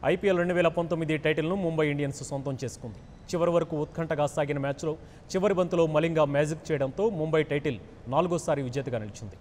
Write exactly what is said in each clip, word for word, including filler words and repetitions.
IPL రెండు వేల పంతొమ్మిది టైటిల్ను ముంబై ఇండియన్స్ సొంతం చేసుకుంది. చివరి వరకు ఉత్కంఠగా సాగిన మ్యాచ్లో చివరి బంతులో మలింగా మ్యాజిక్ చేయడంతో ముంబై టైటిల్ నాలుగోసారి విజేతగా నిలిచింది.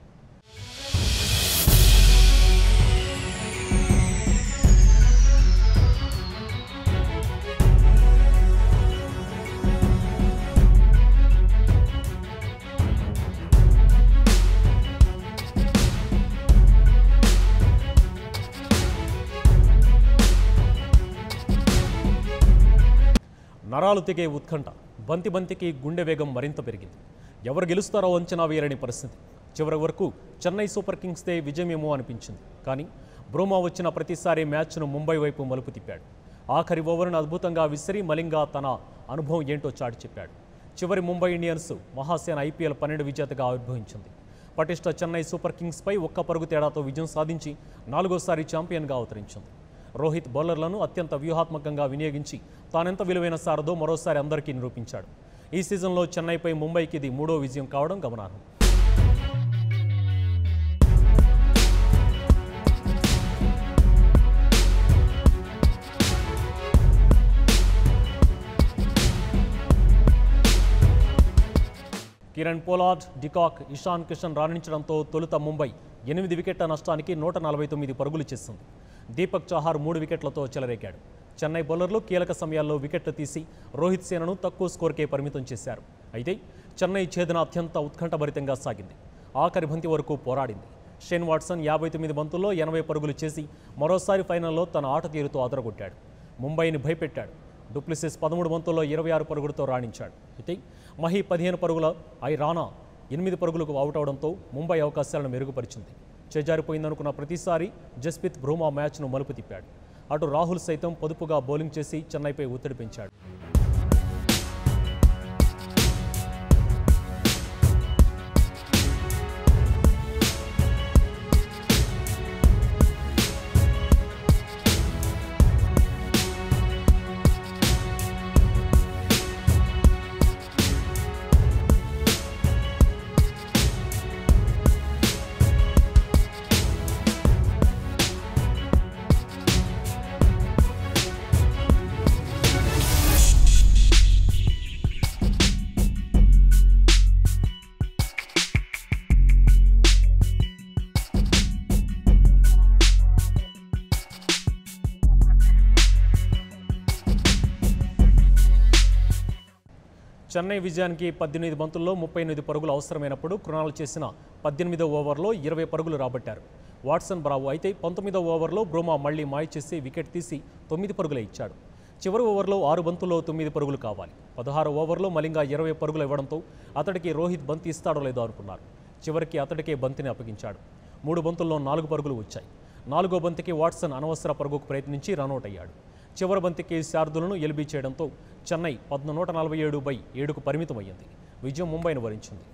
నరాలు తెగే ఉత్కంఠ, బంతి బంతికి గుండె వేగం మరింత పెరిగింది. ఎవరు గెలుస్తారో అంచనా వేయలేని పరిస్థితి. చివరి వరకు చెన్నై సూపర్ కింగ్స్దే విజయమేమో అనిపించింది. కానీ బ్రూమా వచ్చిన ప్రతిసారి మ్యాచ్ను ముంబై వైపు మలుపు తిప్పాడు. ఆఖరి ఓవర్ను అద్భుతంగా విసిరి మలింగా తన అనుభవం ఏంటో చాటి చెప్పాడు. చివరి ముంబై ఇండియన్స్ మహాసేన ఐపీఎల్ పన్నెండు విజేతగా ఆవిర్భవించింది. పటిష్ట చెన్నై సూపర్ కింగ్స్పై ఒక్క పరుగు తేడాతో విజయం సాధించి నాలుగోసారి ఛాంపియన్గా అవతరించింది. రోహిత్ బౌలర్లను అత్యంత వ్యూహాత్మకంగా వినియోగించి తానెంత విలువైన సారదో మరోసారి అందరికీ నిరూపించాడు. ఈ సీజన్లో చెన్నైపై ముంబైకి ఇది మూడో విజయం కావడం గమనార్హం. కిరణ్ పోలార్డ్, డికాక్, ఇషాన్ కిషన్ రాణించడంతో తొలుత ముంబై ఎనిమిది వికెట్ల నష్టానికి నూట నలభై తొమ్మిది పరుగులు చేసింది. దీపక్ చహార్ మూడు వికెట్లతో చెలరేగాడు. చెన్నై బౌలర్లు కీలక సమయాల్లో వికెట్లు తీసి రోహిత్ సేనను తక్కువ స్కోర్కే పరిమితం చేశారు. అయితే చెన్నై ఛేదన అత్యంత ఉత్కంఠభరితంగా సాగింది. ఆఖరి బంతి వరకు పోరాడింది. షేన్ వాట్సన్ యాభై తొమ్మిది బంతుల్లో ఎనభై పరుగులు చేసి మరోసారి ఫైనల్లో తన ఆట తీరుతో అదరగొట్టాడు. ముంబైని భయపెట్టాడు. డూప్లెసిస్ పదమూడు బంతుల్లో ఇరవై ఆరు పరుగులతో రాణించాడు. అయితే మహీ పదిహేను పరుగుల ఐ రానా ఎనిమిది పరుగులకు అవుట్ అవడంతో ముంబై అవకాశాలను మెరుగుపరిచింది. చేజారిపోయిందనుకున్న ప్రతిసారి జస్ప్రీత్ బ్రూమా మ్యాచ్ను మలుపు తిప్పాడు. అటు రాహుల్ సైతం పొదుపుగా బౌలింగ్ చేసి చెన్నైపై ఒత్తిడి పెంచాడు. చెన్నై విజయానికి పద్దెనిమిది బంతుల్లో ముప్పై ఎనిమిది పరుగులు అవసరమైనప్పుడు కృణాల్ చేసిన పద్దెనిమిదో ఓవర్లో ఇరవై పరుగులు రాబట్టారు వాట్సన్ బ్రావో. అయితే పంతొమ్మిదో ఓవర్లో బ్రూమా మళ్లీ మాయ చేసి వికెట్ తీసి తొమ్మిది పరుగులే ఇచ్చాడు. చివరి ఓవర్లో ఆరు బంతుల్లో తొమ్మిది పరుగులు కావాలి. పదహారు ఓవర్లో మలింగా ఇరవై పరుగులు ఇవ్వడంతో అతడికి రోహిత్ బంతి ఇస్తాడో లేదో అనుకున్నారు. చివరికి అతడికే బంతిని అప్పగించాడు. మూడు బంతుల్లో నాలుగు పరుగులు వచ్చాయి. నాలుగో బంతికి వాట్సన్ అనవసర పరుగుకు ప్రయత్నించి రనౌట్ అయ్యాడు. చివరి బంతికి శార్దులను ఎల్బీ చేయడంతో చెన్నై నూట నలభై ఏడు బై ఏడుకు పరిమితమయ్యింది. విజయం ముంబైని వరించింది.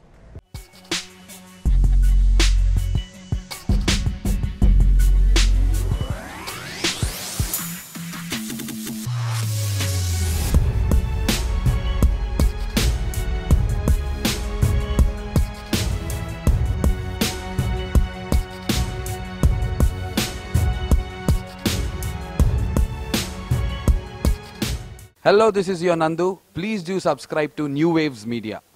Hello, this is your Nandu. Please do subscribe to New Waves Media.